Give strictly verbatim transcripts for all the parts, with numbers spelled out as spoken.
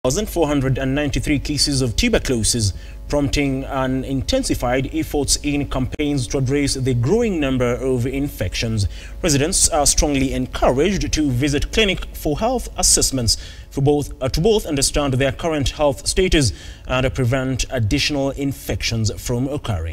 one thousand four hundred ninety-three cases of tuberculosis, prompting an intensified efforts in campaigns to address the growing number of infections. Residents are strongly encouraged to visit clinic for health assessments for both, uh, to both understand their current health status and uh, prevent additional infections from occurring.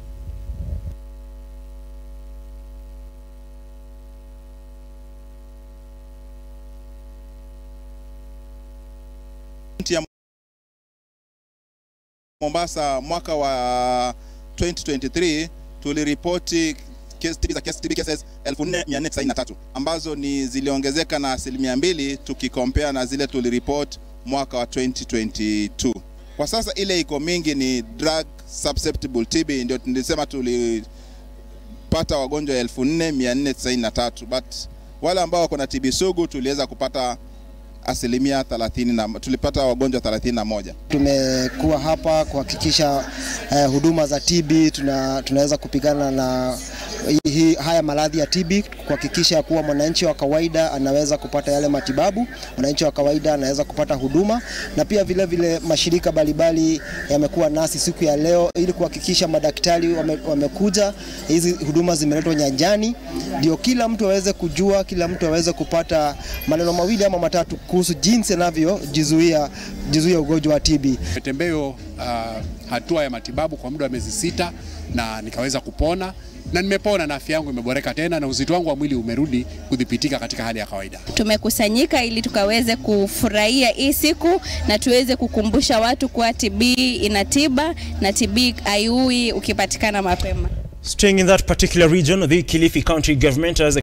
Mombasa mwaka wa twenty twenty-three tuliripoti kesi T B za kesi T B cases elfu nne mia nne tisini na tatu ambazo ni ziliongezeka na asilimia mbili tukikompea na zile tuliripoti mwaka wa twenty twenty-two. Kwa sasa ile iko mingi ni drug susceptible T B, ndio tulisema tulipata wagonjwa elfu nne mia nne tisini na tatu, but wale ambao wako na T B sugu tuliweza kupata asilimia thelathini na tulipata wagonjwa thelathini na moja. Tumekuwa hapa kuhakikisha eh, huduma za T B tuna, tunaweza kupigana na hii haya maradhi ya T B, kuhakikisha kuwa mwananchi wa kawaida anaweza kupata yale matibabu, mwananchi wa kawaida anaweza kupata huduma, na pia vile vile mashirika mbalimbali yamekuwa nasi siku ya leo ili kuhakikisha madaktari wame, wamekuja, hizi huduma zimeletwa nyanjani ndio kila mtu aweze kujua, kila mtu aweze kupata maneno mawili ama matatu kuhusu jinsi anavyojizuia jizuia ugonjwa wa T B. Nimetembeo uh, hatua ya matibabu kwa muda wa miezi sita na nikaweza kupona, na nimepona na afya yangu imeboreka tena na uzito wangu wa mwili umerudi kudhibitika katika hali ya kawaida. Tumekusanyika ili tukaweze kufurahia hii siku na tuweze kukumbusha watu kuwa T B inatiba na T B haiui ukipatikana mapema. Staying in that particular region, the Kilifi County government has